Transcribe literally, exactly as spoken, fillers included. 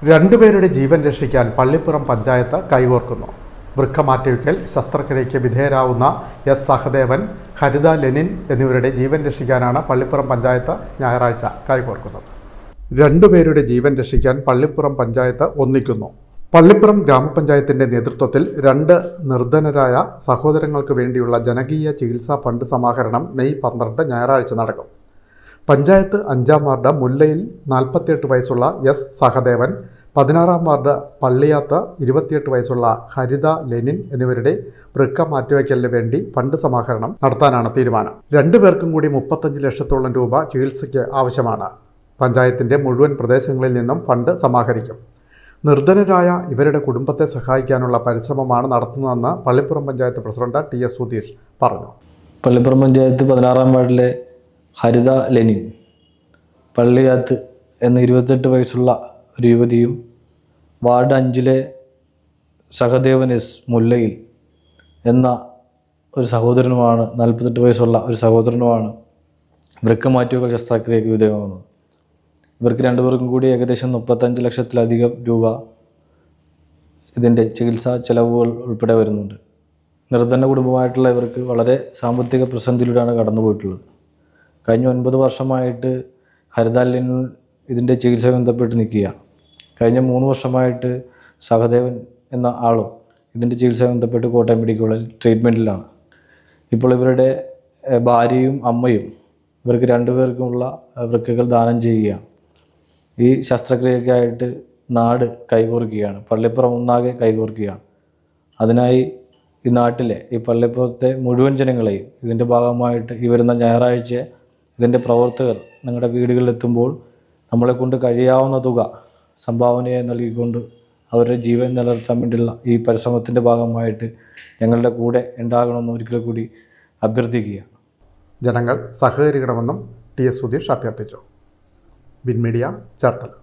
രണ്ടുപേരുടെ ജീവൻ രക്ഷിക്കാൻ പള്ളിപ്പുറം പഞ്ചായത്ത് കൈകോർക്കുന്നു. വൃക്ക മാറ്റിവയ്ക്കൽ ശസ്ത്രക്രിയയ്ക്ക് വിധേയരാവുന്ന എസ് സഹദേവൻ, ഹരിത ലെനിൻ എന്നിവരുടെ ജീവൻ രക്ഷിക്കാനാണ് പള്ളിപ്പുറം പഞ്ചായത്ത് ഞായറാഴ്ച കൈകോർക്കുന്നത്. രണ്ടുപേരുടെ ജീവൻ രക്ഷിക്കാൻ പള്ളിപ്പുറം പഞ്ചായത്ത് ഒന്നിക്കുന്നു. പള്ളിപ്പുറം ഗ്രാമപഞ്ചായത്തിന്റെ നേതൃത്വത്തിൽ രണ്ട് നിർധനരായ സഹോദരങ്ങൾക്ക് വേണ്ടിയുള്ള ജനകീയ ചികിത്സാ ഫണ്ട് സമാഹരണം മെയ് പന്ത്രണ്ട് ഞായറാഴ്ച നടക്കും. പഞ്ചായത്ത് അഞ്ചാം വാർഡ് മുല്ലയിൽ നാൽപ്പത്തിയെട്ട് വയസ്സുള്ള എസ് സഹദേവൻ, പതിനാറാം വാർഡ് പള്ളിയാത്ത് ഇരുപത്തിയെട്ട് വയസ്സുള്ള ഹരിത ലെനിൻ എന്നിവരുടെ വൃക്ക മാറ്റിവയ്ക്കലിന് വേണ്ടി ഫണ്ട് സമാഹരണം നടത്താനാണ് തീരുമാനം. രണ്ടുപേർക്കും കൂടി മുപ്പത്തഞ്ച് ലക്ഷത്തോളം രൂപ ചികിത്സയ്ക്ക് ആവശ്യമാണ്. പഞ്ചായത്തിന്റെ മുഴുവൻ പ്രദേശങ്ങളിൽ നിന്നും ഫണ്ട് സമാഹരിക്കും. നിർധനരായ ഇവരുടെ കുടുംബത്തെ സഹായിക്കാനുള്ള പരിശ്രമമാണ് നടത്തുന്നതെന്ന് Pallippuram panchayat president T S Sudheesh പറഞ്ഞു. പള്ളിപ്പുറം പഞ്ചായത്ത് പതിനാറാം വാർഡിലെ ഹരിത ലെനിൻ, പള്ളിയാത്ത് എന്ന ഇരുപത്തെട്ട് വയസ്സുള്ള ഒരു യുവതിയും വാർഡ് അഞ്ചിലെ സഹദേവൻ എസ് മുല്ലയിൽ എന്ന ഒരു സഹോദരനുമാണ് നാൽപ്പത്തെട്ട് വയസ്സുള്ള ഒരു സഹോദരനുമാണ് വൃക്ക മാറ്റിവയ്ക്കൽ ശസ്ത്രക്രിയയ്ക്ക് വിധേയമാകുന്നത്. ഇവർക്ക് രണ്ടുപേർക്കും കൂടി ഏകദേശം മുപ്പത്തഞ്ച് ലക്ഷത്തിലധികം രൂപ ഇതിൻ്റെ ചികിത്സാ ചെലവുകൾ ഉൾപ്പെടെ വരുന്നുണ്ട്. നിർധന കുടുംബമായിട്ടുള്ള ഇവർക്ക് വളരെ സാമ്പത്തിക പ്രതിസന്ധിയിലൂടെയാണ് കടന്നുപോയിട്ടുള്ളത്. കഴിഞ്ഞ ഒൻപത് വർഷമായിട്ട് ഹരിത ലെനിൻ ഇതിൻ്റെ ചികിത്സ ബന്ധപ്പെട്ട് നിൽക്കുകയാണ്. കഴിഞ്ഞ മൂന്ന് വർഷമായിട്ട് സഹദേവൻ എന്ന ആളും ഇതിൻ്റെ ചികിത്സ ബന്ധപ്പെട്ട് കോട്ടയം മെഡിക്കൽ കോളേജിൽ ട്രീറ്റ്മെൻറ്റിലാണ്. ഇപ്പോൾ ഇവരുടെ ഭാര്യയും അമ്മയും ഇവർക്ക് രണ്ടുപേർക്കുമുള്ള വൃക്കകൾ ദാനം ചെയ്യുകയാണ്. ഈ ശസ്ത്രക്രിയയ്ക്കായിട്ട് നാട് കൈകോർക്കുകയാണ്, പള്ളിപ്പുറം ഒന്നാകെ കൈകോർക്കുകയാണ്. അതിനായി ഈ നാട്ടിലെ ഈ പള്ളിപ്പുറത്തെ മുഴുവൻ ജനങ്ങളെയും ഇതിൻ്റെ ഭാഗമായിട്ട് ഈ വരുന്ന ഞായറാഴ്ച ഇതിൻ്റെ പ്രവർത്തകർ നിങ്ങളുടെ വീടുകളിലെത്തുമ്പോൾ നമ്മളെക്കൊണ്ട് കഴിയാവുന്ന തുക സംഭാവനയായി നൽകിക്കൊണ്ട് അവരുടെ ജീവൻ നിലനിർത്താൻ വേണ്ടിയുള്ള ഈ പരിശ്രമത്തിൻ്റെ ഭാഗമായിട്ട് ഞങ്ങളുടെ കൂടെ ഉണ്ടാകണമെന്ന് ഒരിക്കൽ കൂടി അഭ്യർത്ഥിക്കുക. ജനങ്ങൾ സഹകരിക്കണമെന്നും ടി എസ് സുധീഷ് അഭ്യർത്ഥിച്ചു. ബിൻ മീഡിയ, ചേർത്തല.